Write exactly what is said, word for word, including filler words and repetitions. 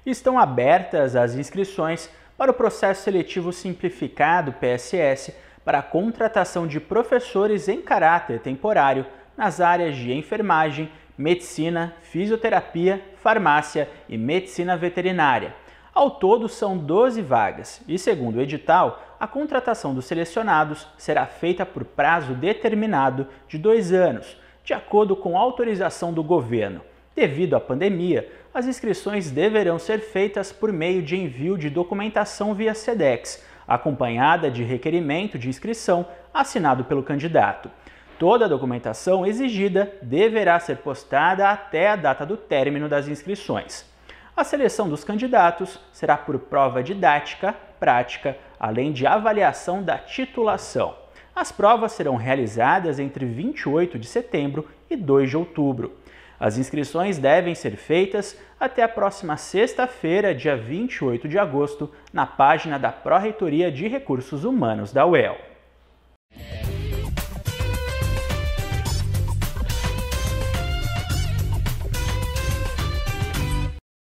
Estão abertas as inscrições para o Processo Seletivo Simplificado P S S para a contratação de professores em caráter temporário nas áreas de enfermagem, medicina, fisioterapia, farmácia e medicina veterinária. Ao todo, são doze vagas e, segundo o edital, a contratação dos selecionados será feita por prazo determinado de dois anos, de acordo com autorização do governo. Devido à pandemia, as inscrições deverão ser feitas por meio de envio de documentação via SEDEX, acompanhada de requerimento de inscrição assinado pelo candidato. Toda a documentação exigida deverá ser postada até a data do término das inscrições. A seleção dos candidatos será por prova didática, prática, além de avaliação da titulação. As provas serão realizadas entre vinte e oito de setembro e dois de outubro. As inscrições devem ser feitas até a próxima sexta-feira, dia vinte e oito de agosto, na página da Pró-Reitoria de Recursos Humanos da U E L.